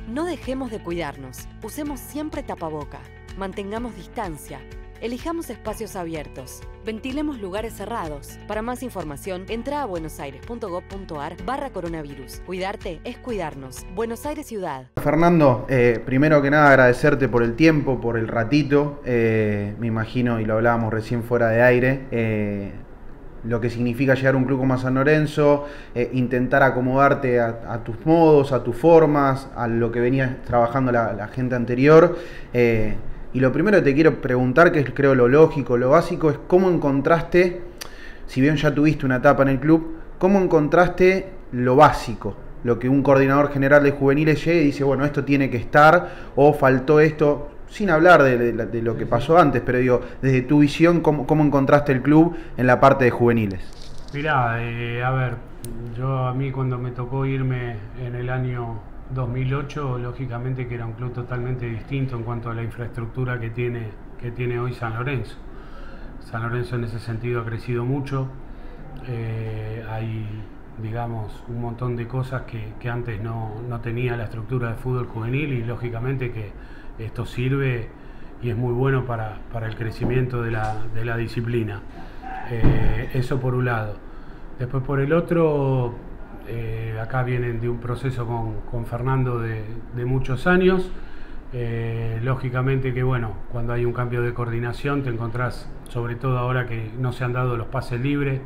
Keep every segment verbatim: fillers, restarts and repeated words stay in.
No dejemos de cuidarnos. Usemos siempre tapaboca. Mantengamos distancia. Elijamos espacios abiertos. Ventilemos lugares cerrados. Para más información, entra a buenosaires.gov.ar barra coronavirus. Cuidarte es cuidarnos. Buenos Aires Ciudad. Fernando, eh, primero que nada agradecerte por el tiempo, por el ratito. Eh, me imagino, y lo hablábamos recién fuera de aire, eh, lo que significa llegar a un club como San Lorenzo, eh, intentar acomodarte a, a tus modos, a tus formas, a lo que venía trabajando la, la gente anterior. Eh, Y lo primero que te quiero preguntar, que es creo lo lógico, lo básico, es cómo encontraste, si bien ya tuviste una etapa en el club, cómo encontraste lo básico, lo que un coordinador general de juveniles llega y dice, bueno, esto tiene que estar, o faltó esto, sin hablar de, de, de lo que pasó antes, pero digo, desde tu visión, ¿cómo, cómo encontraste el club en la parte de juveniles? Mirá, eh, a ver, yo a mí cuando me tocó irme en el año dos mil ocho, lógicamente que era un club totalmente distinto en cuanto a la infraestructura que tiene, que tiene hoy San Lorenzo. San Lorenzo en ese sentido ha crecido mucho, eh, hay, digamos, un montón de cosas que, que antes no, no tenía la estructura de fútbol juvenil, y lógicamente que esto sirve y es muy bueno para, para el crecimiento de la, de la disciplina. Eh, eso por un lado. Después por el otro, Eh, acá vienen de un proceso con, con Fernando de, de muchos años. Eh, lógicamente que bueno, cuando hay un cambio de coordinación te encontrás, sobre todo ahora que no se han dado los pases libres,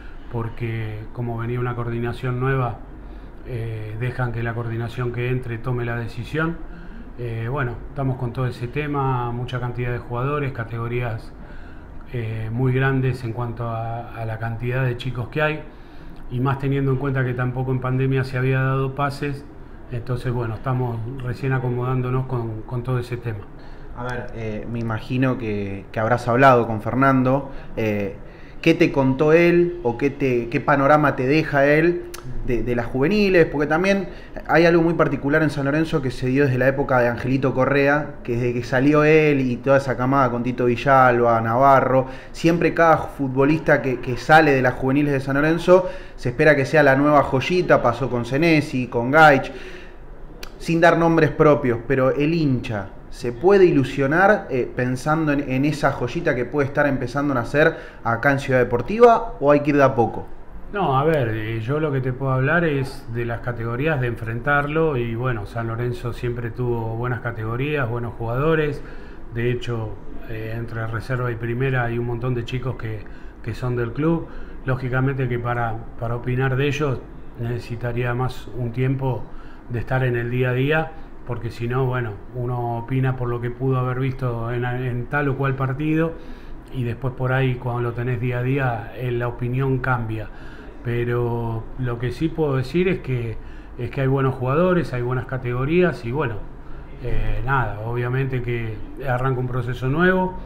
porque como venía una coordinación nueva, eh, dejan que la coordinación que entre tome la decisión. Eh, bueno, estamos con todo ese tema, mucha cantidad de jugadores, categorías eh, muy grandes en cuanto a, a la cantidad de chicos que hay, y más teniendo en cuenta que tampoco en pandemia se había dado pases. Entonces bueno, estamos recién acomodándonos con, con todo ese tema. A ver, eh, me imagino que, que habrás hablado con Fernando. Eh, ¿qué te contó él o qué, te, qué panorama te deja él de, de las juveniles? Porque también hay algo muy particular en San Lorenzo que se dio desde la época de Angelito Correa, que desde que salió él y toda esa camada con Tito Villalba, Navarro, siempre cada futbolista que, que sale de las juveniles de San Lorenzo se espera que sea la nueva joyita. Pasó con Senesi, con Gaich, sin dar nombres propios, pero el hincha ¿se puede ilusionar eh, pensando en, en esa joyita que puede estar empezando a nacer acá en Ciudad Deportiva, o hay que ir de a poco? No, a ver, eh, yo lo que te puedo hablar es de las categorías, de enfrentarlo, y bueno, San Lorenzo siempre tuvo buenas categorías, buenos jugadores. De hecho, eh, entre reserva y primera hay un montón de chicos que, que son del club. Lógicamente que para, para opinar de ellos necesitaría más un tiempo de estar en el día a día, porque si no, bueno, uno opina por lo que pudo haber visto en, en tal o cual partido, y después por ahí cuando lo tenés día a día eh, la opinión cambia. Pero lo que sí puedo decir es que, es que hay buenos jugadores, hay buenas categorías, y bueno, eh, nada, obviamente que arranca un proceso nuevo,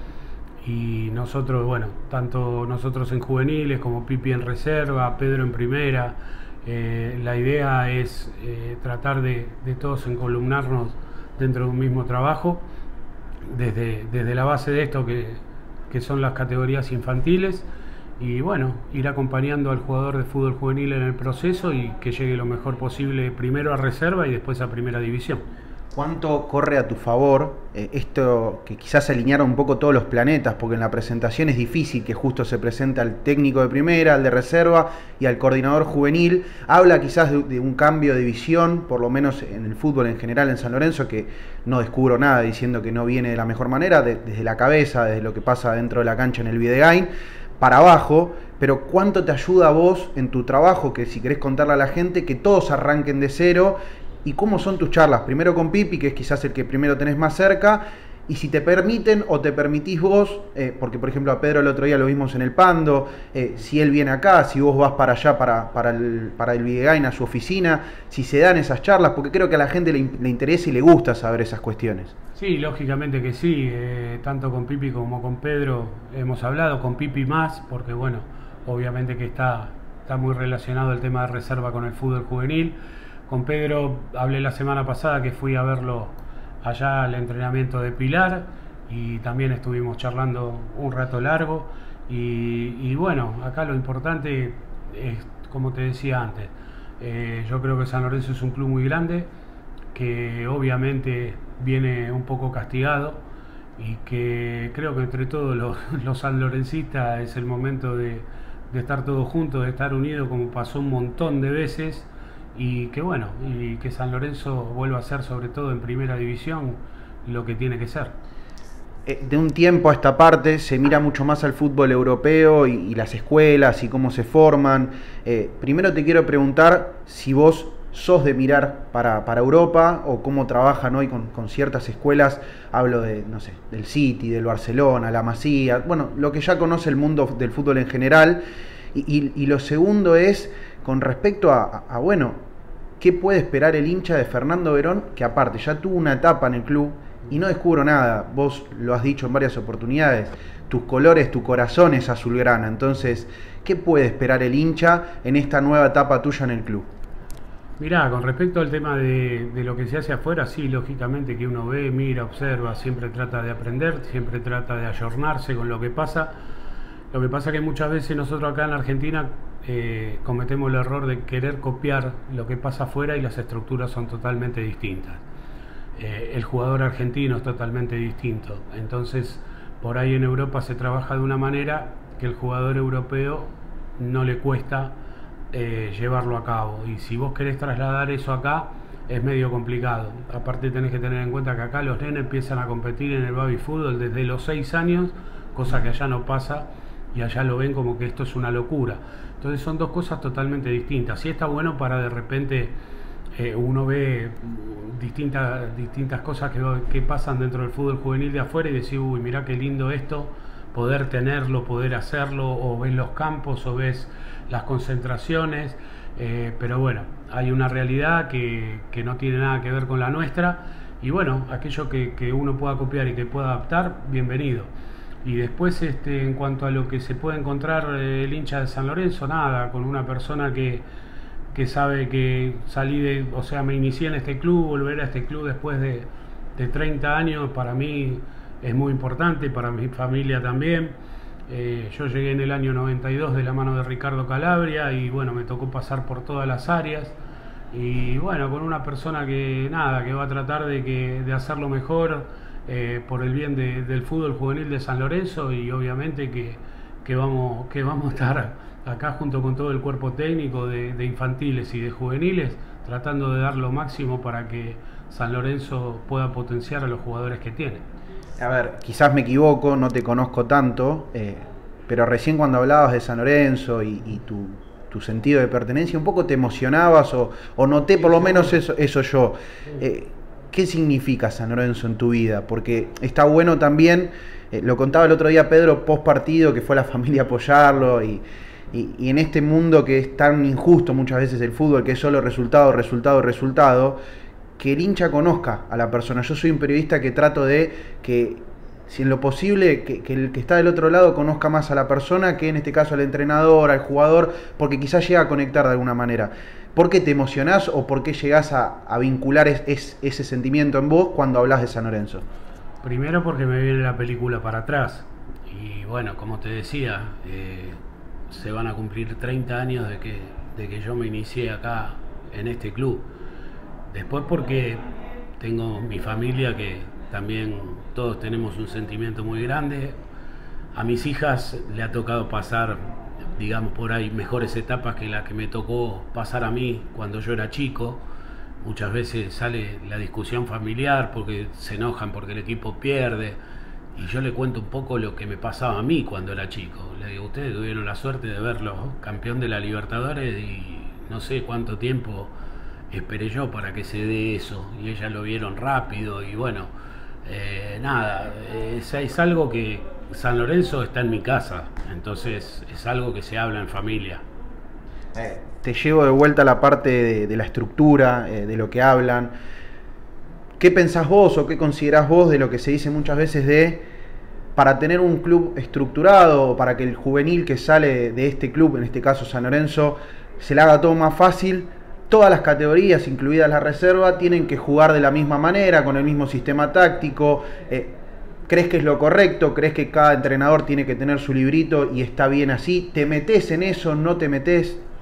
y nosotros, bueno, tanto nosotros en juveniles como Pipi en reserva, Pedro en primera, Eh, la idea es eh, tratar de, de todos encolumnarnos dentro de un mismo trabajo, desde, desde la base de esto que, que son las categorías infantiles, y bueno, ir acompañando al jugador de fútbol juvenil en el proceso y que llegue lo mejor posible primero a reserva y después a primera división. ¿Cuánto corre a tu favor eh, esto que quizás alinearon un poco todos los planetas? Porque en la presentación es difícil que justo se presente al técnico de primera, al de reserva y al coordinador juvenil. Habla quizás de, de un cambio de visión, por lo menos en el fútbol en general en San Lorenzo, que no descubro nada diciendo que no viene de la mejor manera, de, desde la cabeza, desde lo que pasa dentro de la cancha en el Videgain, para abajo. Pero ¿cuánto te ayuda a vos en tu trabajo, que si querés contarle a la gente, que todos arranquen de cero? ¿Y cómo son tus charlas? Primero con Pipi, que es quizás el que primero tenés más cerca, y si te permiten o te permitís vos, eh, porque por ejemplo a Pedro el otro día lo vimos en el Pando, eh, si él viene acá, si vos vas para allá, para, para el, para el Videgain, a su oficina, si se dan esas charlas, porque creo que a la gente le, le interesa y le gusta saber esas cuestiones. Sí, lógicamente que sí, eh, tanto con Pipi como con Pedro hemos hablado, con Pipi más, porque bueno, obviamente que está, está muy relacionado el tema de reserva con el fútbol juvenil. Con Pedro hablé la semana pasada que fui a verlo allá al entrenamiento de Pilar, y también estuvimos charlando un rato largo, y, y bueno, acá lo importante es, como te decía antes, eh, yo creo que San Lorenzo es un club muy grande, que obviamente viene un poco castigado y que creo que entre todos los, los sanlorencistas es el momento de, de estar todos juntos, de estar unidos como pasó un montón de veces, y que bueno, y que San Lorenzo vuelva a ser, sobre todo en primera división, lo que tiene que ser. De un tiempo a esta parte se mira mucho más al fútbol europeo y, y las escuelas y cómo se forman. Eh, primero te quiero preguntar si vos sos de mirar para, para Europa o cómo trabajan hoy con, con ciertas escuelas. Hablo de, no sé, del City, del Barcelona, la Masía, bueno, lo que ya conoce el mundo del fútbol en general. Y, y, y lo segundo es con respecto a, a, a, bueno, ¿qué puede esperar el hincha de Fernando Verón? Que aparte ya tuvo una etapa en el club y no descubro nada. Vos lo has dicho en varias oportunidades, tus colores, tu corazón es azulgrana. Entonces, ¿qué puede esperar el hincha en esta nueva etapa tuya en el club? Mirá, con respecto al tema de, de lo que se hace afuera, sí, lógicamente que uno ve, mira, observa, siempre trata de aprender, siempre trata de ayornarse con lo que pasa. Lo que pasa que muchas veces nosotros acá en Argentina eh, cometemos el error de querer copiar lo que pasa afuera y las estructuras son totalmente distintas. Eh, el jugador argentino es totalmente distinto, entonces por ahí en Europa se trabaja de una manera que el jugador europeo no le cuesta Eh, llevarlo a cabo, y si vos querés trasladar eso acá es medio complicado. Aparte tenés que tener en cuenta que acá los nenes empiezan a competir en el baby fútbol desde los seis años, cosa que allá no pasa, y allá lo ven como que esto es una locura. Entonces son dos cosas totalmente distintas. Sí está bueno para de repente eh, uno ve distintas, distintas cosas que, que pasan dentro del fútbol juvenil de afuera y decir, uy, mirá qué lindo esto, poder tenerlo, poder hacerlo, o ves los campos, o ves las concentraciones, eh, pero bueno, hay una realidad que, que no tiene nada que ver con la nuestra, y bueno, aquello que, que uno pueda copiar y que pueda adaptar, bienvenido. Y después, este, en cuanto a lo que se puede encontrar eh, el hincha de San Lorenzo, nada, con una persona que, que sabe que salí de, o sea, me inicié en este club, volver a este club después de, de treinta años, para mí es muy importante, para mi familia también. Eh, yo llegué en el año noventa y dos de la mano de Ricardo Calabria y bueno, me tocó pasar por todas las áreas y bueno, con una persona que nada, que va a tratar de, que, de hacerlo mejor eh, por el bien de, del fútbol juvenil de San Lorenzo, y obviamente que, que, vamos, que vamos a estar acá junto con todo el cuerpo técnico de, de infantiles y de juveniles, tratando de dar lo máximo para que San Lorenzo pueda potenciar a los jugadores que tiene. A ver, quizás me equivoco, no te conozco tanto, eh, pero recién cuando hablabas de San Lorenzo y, y tu, tu sentido de pertenencia, un poco te emocionabas o, o noté por lo menos eso, eso yo. Eh, ¿Qué significa San Lorenzo en tu vida? Porque está bueno también, eh, lo contaba el otro día Pedro post partido, que fue la familia a apoyarlo y, y, y en este mundo que es tan injusto muchas veces el fútbol, que es solo resultado, resultado, resultado, que el hincha conozca a la persona. Yo soy un periodista que trato de que, si en lo posible, que, que el que está del otro lado conozca más a la persona que en este caso al entrenador, al jugador, porque quizás llega a conectar de alguna manera. ¿Por qué te emocionás o por qué llegás a, a vincular es, es, ese sentimiento en vos cuando hablas de San Lorenzo? Primero porque me viene la película para atrás y bueno, como te decía, eh, se van a cumplir treinta años de que, de que yo me inicié acá en este club. Después porque tengo mi familia, que también todos tenemos un sentimiento muy grande. A mis hijas le ha tocado pasar, digamos, por ahí mejores etapas que las que me tocó pasar a mí cuando yo era chico. Muchas veces sale la discusión familiar porque se enojan porque el equipo pierde. Y yo le cuento un poco lo que me pasaba a mí cuando era chico. Le digo, ustedes tuvieron la suerte de verlo campeón de la Libertadores y no sé cuánto tiempo esperé yo para que se dé eso, y ellas lo vieron rápido y bueno, eh, nada, es, es algo que San Lorenzo está en mi casa, entonces es algo que se habla en familia. Eh, te llevo de vuelta a la parte de, de la estructura, eh, de lo que hablan. ¿Qué pensás vos o qué considerás vos de lo que se dice muchas veces de, para tener un club estructurado, para que el juvenil que sale de este club, en este caso San Lorenzo, se le haga todo más fácil, todas las categorías, incluidas la reserva, tienen que jugar de la misma manera, con el mismo sistema táctico? Eh, ¿Crees que es lo correcto? ¿Crees que cada entrenador tiene que tener su librito y está bien así? ¿Te metés en eso? ¿No te metés?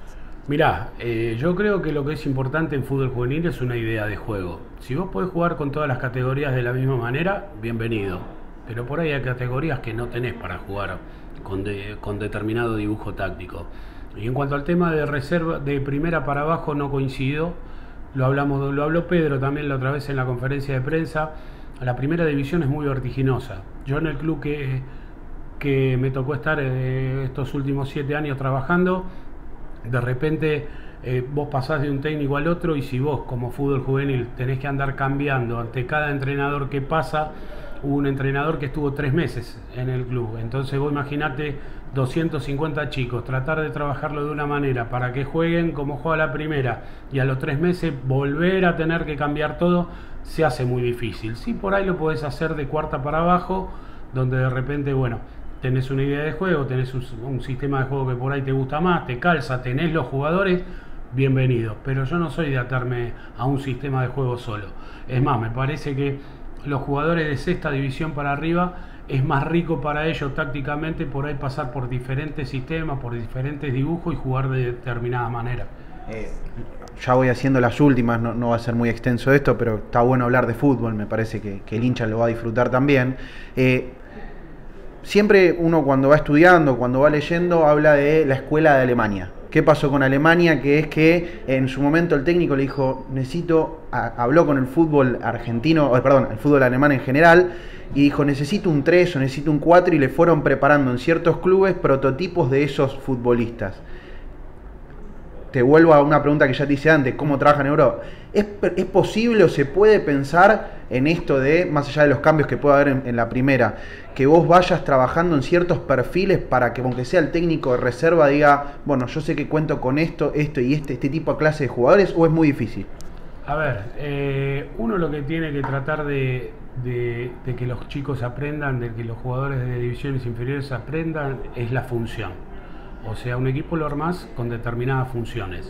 Mirá, eh, yo creo que lo que es importante en fútbol juvenil es una idea de juego. Si vos podés jugar con todas las categorías de la misma manera, bienvenido. Pero por ahí hay categorías que no tenés para jugar con, de, con determinado dibujo táctico. Y en cuanto al tema de reserva, de primera para abajo no coincido. Lo hablamos, lo habló Pedro también la otra vez en la conferencia de prensa. La primera división es muy vertiginosa. Yo en el club que, que me tocó estar eh, estos últimos siete años trabajando, de repente eh, vos pasás de un técnico al otro, y si vos como fútbol juvenil tenés que andar cambiando ante cada entrenador que pasa, hubo un entrenador que estuvo tres meses en el club, entonces vos imaginate doscientos cincuenta chicos, tratar de trabajarlo de una manera para que jueguen como juega la primera, y a los tres meses volver a tener que cambiar todo, se hace muy difícil. Sí, por ahí lo podés hacer de cuarta para abajo, donde de repente, bueno, tenés una idea de juego, tenés un, un sistema de juego que por ahí te gusta más, te calza, tenés los jugadores, bienvenidos. Pero yo no soy de atarme a un sistema de juego solo. Es más, me parece que los jugadores de sexta división para arriba es más rico para ellos tácticamente por ahí pasar por diferentes sistemas, por diferentes dibujos y jugar de determinada manera. Eh, ya voy haciendo las últimas, no, no va a ser muy extenso esto, pero está bueno hablar de fútbol, me parece que, que el hincha lo va a disfrutar también. Eh, Siempre uno cuando va estudiando, cuando va leyendo, habla de la escuela de Alemania. ¿Qué pasó con Alemania? Que es que en su momento el técnico le dijo, necesito, a, habló con el fútbol argentino, o, perdón, el fútbol alemán en general, y dijo, necesito un tres o necesito un cuatro, y le fueron preparando en ciertos clubes prototipos de esos futbolistas. Te vuelvo a una pregunta que ya te hice antes, ¿cómo trabaja en Europa? ¿Es, ¿Es posible o se puede pensar en esto de, más allá de los cambios que puede haber en, en la primera, que vos vayas trabajando en ciertos perfiles para que, aunque sea el técnico de reserva, diga, bueno, yo sé que cuento con esto, esto y este, este tipo de clase de jugadores, o es muy difícil? A ver, eh, uno lo que tiene que tratar de, de, de que los chicos aprendan, de que los jugadores de divisiones inferiores aprendan, es la función. O sea, un equipo lo armás con determinadas funciones.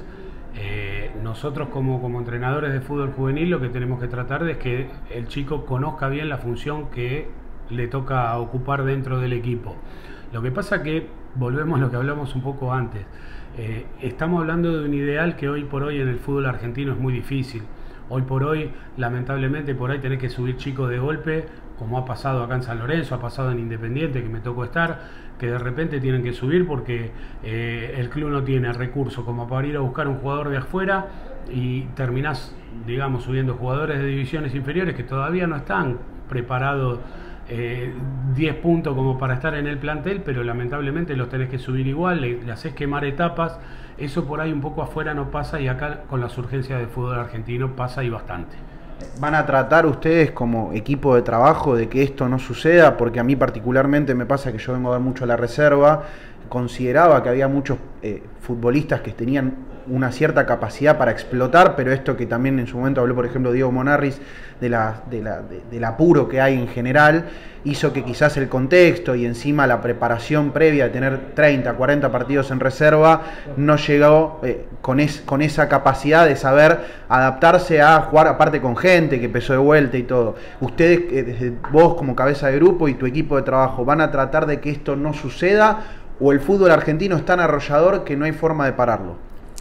Eh, nosotros como, como entrenadores de fútbol juvenil lo que tenemos que tratar de es que el chico conozca bien la función que le toca ocupar dentro del equipo. Lo que pasa que, volvemos a lo que hablamos un poco antes, eh, estamos hablando de un ideal que hoy por hoy en el fútbol argentino es muy difícil. Hoy por hoy, lamentablemente, por ahí tenés que subir chicos de golpe, como ha pasado acá en San Lorenzo, ha pasado en Independiente, que me tocó estar, que de repente tienen que subir porque eh, el club no tiene recursos como para ir a buscar un jugador de afuera, y terminás, digamos, subiendo jugadores de divisiones inferiores que todavía no están preparados eh, diez puntos como para estar en el plantel, pero lamentablemente los tenés que subir igual, le, le haces quemar etapas. Eso por ahí un poco afuera no pasa, y acá con las urgencias del fútbol argentino pasa y bastante. ¿Van a tratar ustedes como equipo de trabajo de que esto no suceda? Porque a mí particularmente me pasa que yo vengo a ver mucho a la reserva, consideraba que había muchos eh, futbolistas que tenían una cierta capacidad para explotar, pero esto que también en su momento habló, por ejemplo, Diego Monarris, de la, de la, de, del apuro que hay en general, hizo que quizás el contexto y encima la preparación previa de tener treinta, cuarenta partidos en reserva no llegó eh, con, es, con esa capacidad de saber adaptarse a jugar aparte con gente que empezó de vuelta y todo. Ustedes, eh, desde vos como cabeza de grupo y tu equipo de trabajo, ¿van a tratar de que esto no suceda, o el fútbol argentino es tan arrollador que no hay forma de pararlo?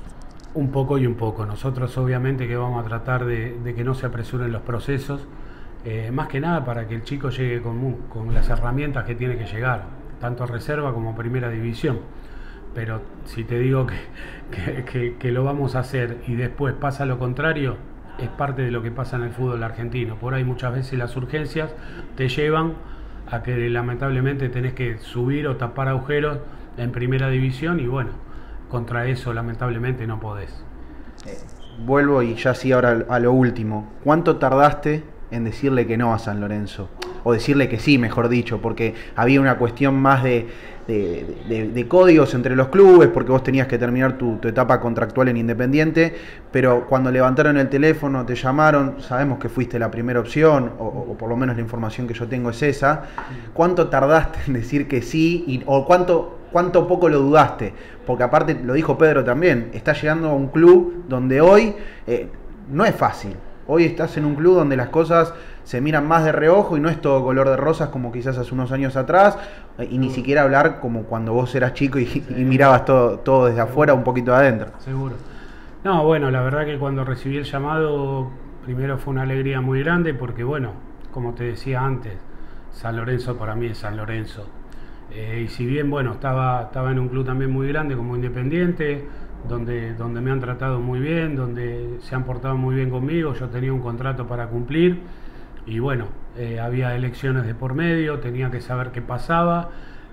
Un poco y un poco. Nosotros obviamente que vamos a tratar de, de que no se apresuren los procesos, eh, más que nada para que el chico llegue con, con las herramientas que tiene que llegar, tanto a reserva como a primera división. Pero si te digo que, que, que, que lo vamos a hacer y después pasa lo contrario, es parte de lo que pasa en el fútbol argentino. Por ahí muchas veces las urgencias te llevan a que lamentablemente tenés que subir o tapar agujeros en primera división, y bueno, contra eso lamentablemente no podés. Eh, vuelvo y ya sí ahora a lo último. ¿Cuánto tardaste en decirle que no a San Lorenzo? O decirle que sí, mejor dicho, porque había una cuestión más de, de, de, de códigos entre los clubes, porque vos tenías que terminar tu, tu etapa contractual en Independiente, pero cuando levantaron el teléfono, te llamaron, sabemos que fuiste la primera opción, o, o por lo menos la información que yo tengo es esa. ¿Cuánto tardaste en decir que sí? Y, o cuánto... ¿Cuánto poco lo dudaste? Porque aparte, lo dijo Pedro también, está llegando a un club donde hoy eh, no es fácil. Hoy estás en un club donde las cosas se miran más de reojo y no es todo color de rosas como quizás hace unos años atrás, y ni siquiera hablar como cuando vos eras chico y, sí. y mirabas todo, todo desde afuera, un poquito de adentro. Seguro. No, bueno, la verdad que cuando recibí el llamado, primero fue una alegría muy grande porque, bueno, como te decía antes, San Lorenzo para mí es San Lorenzo. Eh, y si bien, bueno, estaba, estaba en un club también muy grande como Independiente, donde, donde me han tratado muy bien, donde se han portado muy bien conmigo, yo tenía un contrato para cumplir y bueno, eh, había elecciones de por medio, tenía que saber qué pasaba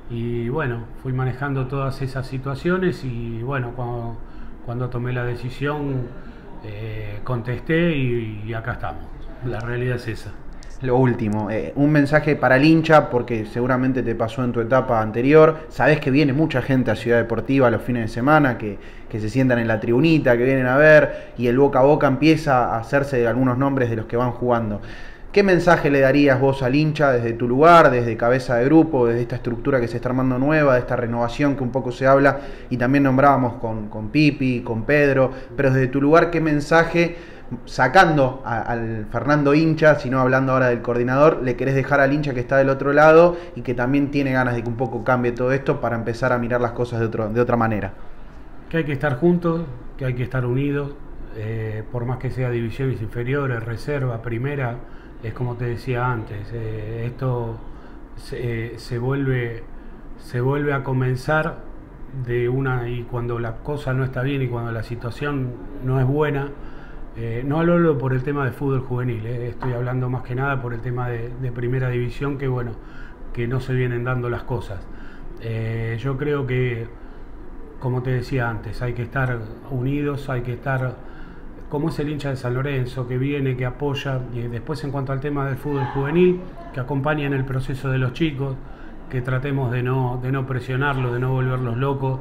y bueno, fui manejando todas esas situaciones y bueno, cuando, cuando tomé la decisión eh, contesté y, y acá estamos, la realidad es esa. Lo último, eh, un mensaje para el hincha, porque seguramente te pasó en tu etapa anterior, sabés que viene mucha gente a Ciudad Deportiva los fines de semana, que, que se sientan en la tribunita, que vienen a ver, y el boca a boca empieza a hacerse de algunos nombres de los que van jugando. ¿Qué mensaje le darías vos al hincha desde tu lugar, desde cabeza de grupo, desde esta estructura que se está armando nueva, de esta renovación que un poco se habla, y también nombrábamos con, con Pipi, con Pedro, pero desde tu lugar, qué mensaje, sacando a, al Fernando hincha, sino hablando ahora del coordinador, le querés dejar al hincha que está del otro lado y que también tiene ganas de que un poco cambie todo esto para empezar a mirar las cosas de, otro, de otra manera? Que hay que estar juntos, que hay que estar unidos, eh, por más que sea divisiones inferiores, reserva, primera, es como te decía antes, eh, esto se, eh, se, vuelve, se vuelve a comenzar de una, y cuando la cosa no está bien y cuando la situación no es buena. Eh, no hablo por el tema de fútbol juvenil, eh, estoy hablando más que nada por el tema de, de primera división, que bueno, que no se vienen dando las cosas. Eh, yo creo que, como te decía antes, hay que estar unidos, hay que estar, como es el hincha de San Lorenzo, que viene, que apoya, y después en cuanto al tema del fútbol juvenil, que acompaña en el proceso de los chicos, que tratemos de no, de no presionarlos, de no volverlos locos,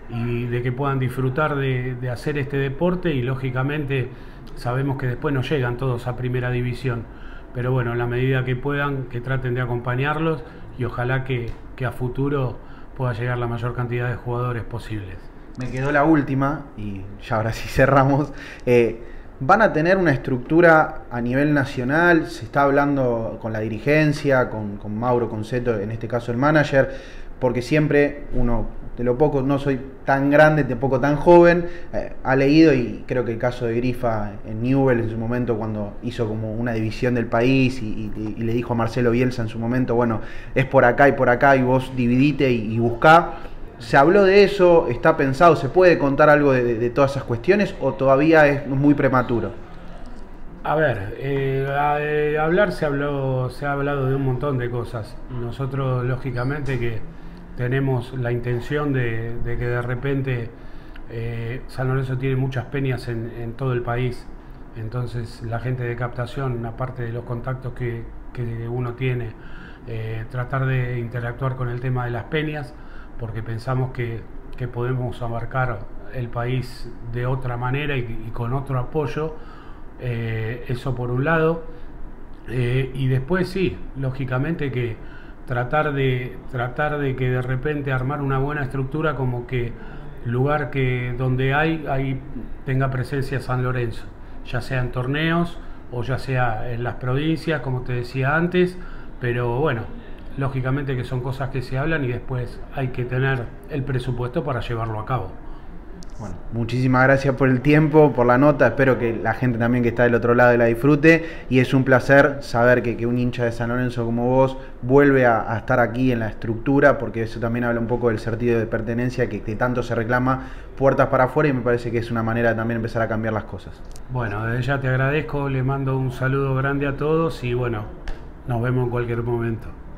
y de que puedan disfrutar de, de hacer este deporte, y lógicamente sabemos que después no llegan todos a primera división, pero bueno, en la medida que puedan, que traten de acompañarlos y ojalá que, que a futuro pueda llegar la mayor cantidad de jugadores posibles. Me quedó la última y ya ahora sí cerramos. Eh, ¿Van a tener una estructura a nivel nacional? Se está hablando con la dirigencia, con, con Mauro Conceto, en este caso el manager, porque siempre uno, de lo poco, no soy tan grande, de poco tan joven, eh, ha leído, y creo que el caso de Grifa en Newell en su momento, cuando hizo como una división del país y, y, y le dijo a Marcelo Bielsa en su momento, bueno, es por acá y por acá y vos dividite y, y buscá. ¿Se habló de eso? ¿Está pensado? ¿Se puede contar algo de, de, de todas esas cuestiones o todavía es muy prematuro? A ver, eh, a, eh, hablar se habló, se ha hablado de un montón de cosas. Nosotros, lógicamente, que tenemos la intención de, de que de repente eh, San Lorenzo tiene muchas peñas en, en todo el país, entonces la gente de captación, aparte de los contactos que, que uno tiene, eh, tratar de interactuar con el tema de las peñas, porque pensamos que, que podemos abarcar el país de otra manera y, y con otro apoyo, eh, eso por un lado, eh, y después sí, lógicamente que tratar de tratar de que de repente armar una buena estructura, como que lugar que donde hay ahí tenga presencia San Lorenzo, ya sea en torneos o ya sea en las provincias, como te decía antes, pero bueno, lógicamente que son cosas que se hablan y después hay que tener el presupuesto para llevarlo a cabo. Bueno, muchísimas gracias por el tiempo, por la nota, espero que la gente también que está del otro lado la disfrute, y es un placer saber que, que un hincha de San Lorenzo como vos vuelve a, a estar aquí en la estructura, porque eso también habla un poco del sentido de pertenencia que, que tanto se reclama, puertas para afuera, y me parece que es una manera de también empezar a cambiar las cosas. Bueno, desde ya te agradezco, le mando un saludo grande a todos y bueno, nos vemos en cualquier momento.